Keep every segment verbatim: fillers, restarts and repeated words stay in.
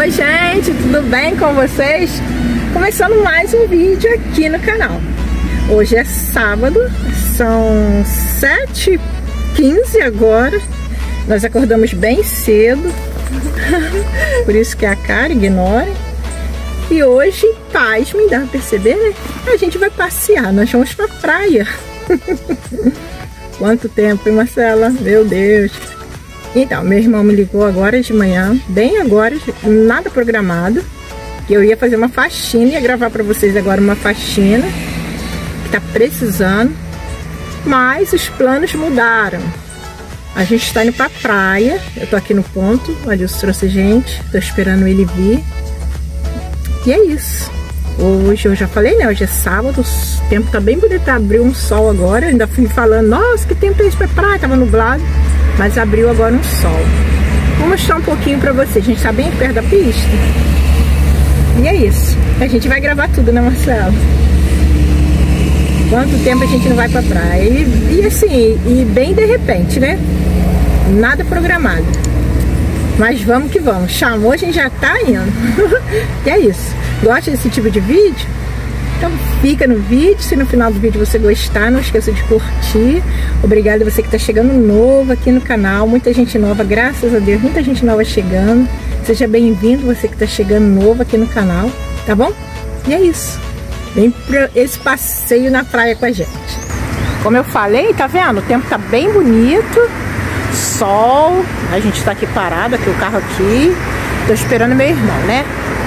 Oi gente, tudo bem com vocês? Começando mais um vídeo aqui no canal. Hoje é sábado, são sete e quinze agora. Nós acordamos bem cedo, por isso que a cara ignore. E hoje, paz, me dá pra perceber, né? A gente vai passear, nós vamos pra praia. Quanto tempo, hein, Marcela? Meu Deus. Então, meu irmão me ligou agora de manhã, bem agora, nada programado. Que eu ia fazer uma faxina, ia gravar pra vocês agora uma faxina que tá precisando. Mas os planos mudaram. A gente está indo pra praia, eu tô aqui no ponto, onde eu trouxe gente, tô esperando ele vir. E é isso. Hoje eu já falei, né? Hoje é sábado, o tempo tá bem bonito, abriu um sol agora. Eu ainda fui falando, nossa, que tempo é esse pra praia? Tava nublado, mas abriu agora um sol. Vou mostrar um pouquinho pra vocês. A gente tá bem perto da pista. E é isso. A gente vai gravar tudo, né, Marcelo? Quanto tempo a gente não vai pra praia? E, e assim, e bem de repente, né? Nada programado. Mas vamos que vamos. Chamou, a gente já tá indo. E é isso. Gosta desse tipo de vídeo? Então fica no vídeo. Se no final do vídeo você gostar, não esqueça de curtir. Obrigada a você que está chegando novo aqui no canal. Muita gente nova, graças a Deus. Muita gente nova chegando. Seja bem-vindo você que está chegando novo aqui no canal. Tá bom? E é isso. Vem para esse passeio na praia com a gente. Como eu falei, tá vendo? O tempo tá bem bonito. Sol. A gente tá aqui parado, aqui o carro aqui. Tô esperando meu irmão, né?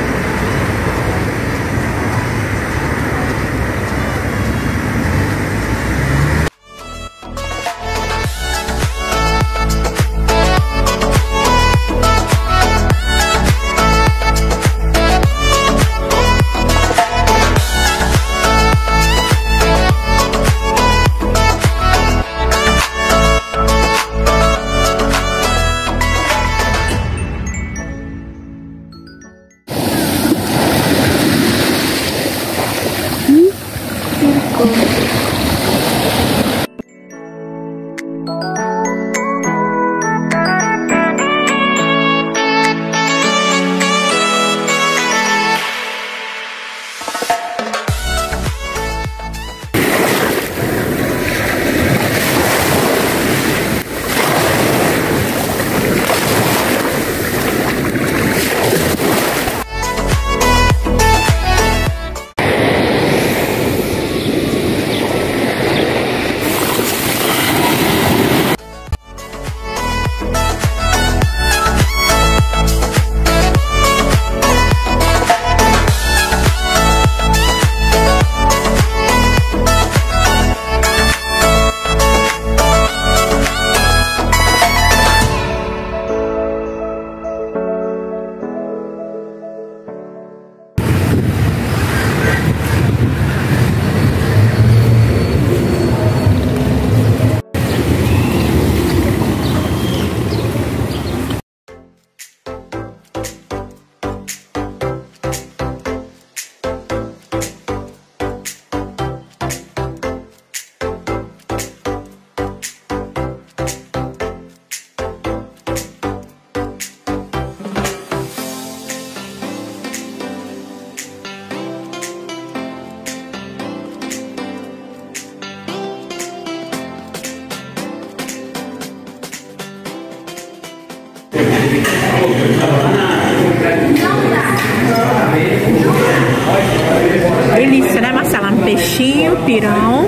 Delícia, né, Marcela? Um peixinho, pirão.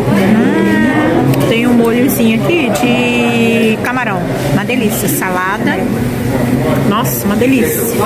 Hum, tem um molhozinho aqui de camarão. Uma delícia. Salada. Nossa, uma delícia.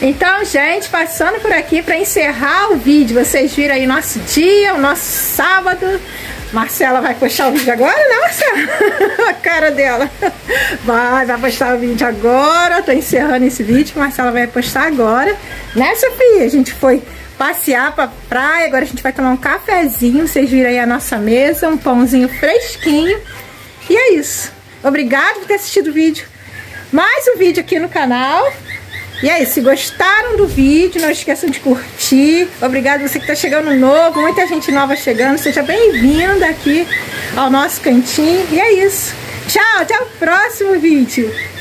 Então, gente, passando por aqui para encerrar o vídeo. Vocês viram aí nosso dia, o nosso sábado. Marcela vai postar o vídeo agora, né, Marcela? A cara dela. Vai, vai postar o vídeo agora. Tô encerrando esse vídeo. Marcela vai postar agora. Né, Sofia? A gente foi passear pra praia. Agora a gente vai tomar um cafezinho. Vocês viram aí a nossa mesa. Um pãozinho fresquinho. E é isso. Obrigada por ter assistido o vídeo. Mais um vídeo aqui no canal. E aí, se gostaram do vídeo, não esqueçam de curtir. Obrigada você que está chegando novo, muita gente nova chegando. Seja bem-vinda aqui ao nosso cantinho. E é isso. Tchau, até o próximo vídeo.